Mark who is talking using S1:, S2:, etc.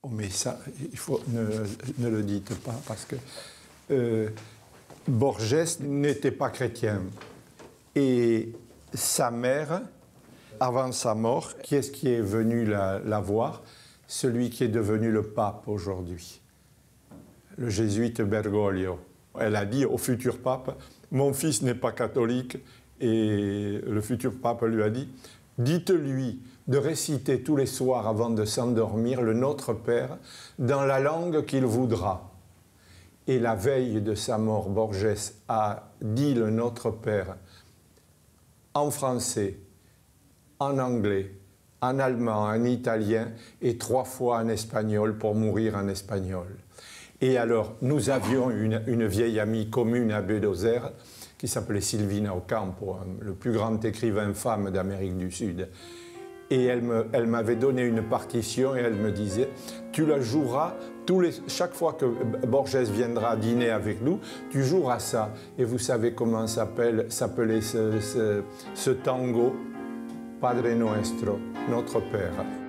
S1: Oh, mais ça, il faut ne le dites pas, parce que Borges n'était pas chrétien. Et sa mère, avant sa mort, qui est-ce qui est venu la voir? Celui qui est devenu le pape aujourd'hui, le jésuite Bergoglio. Elle a dit au futur pape, mon fils n'est pas catholique, et le futur pape lui a dit, dites-lui de réciter tous les soirs avant de s'endormir le Notre Père dans la langue qu'il voudra. Et la veille de sa mort, Borges a dit le Notre Père en français, en anglais, en allemand, en italien et 3 fois en espagnol pour mourir en espagnol. Et alors, nous avions une vieille amie commune à Buenos Aires qui s'appelait Silvina Ocampo, le plus grand écrivain femme d'Amérique du Sud. Et elle m'avait donné une partition et elle me disait « Tu la joueras chaque fois que Borges viendra dîner avec nous, tu joueras ça. » Et vous savez comment s'appelait ce tango? Padre Nuestro, Notre Père.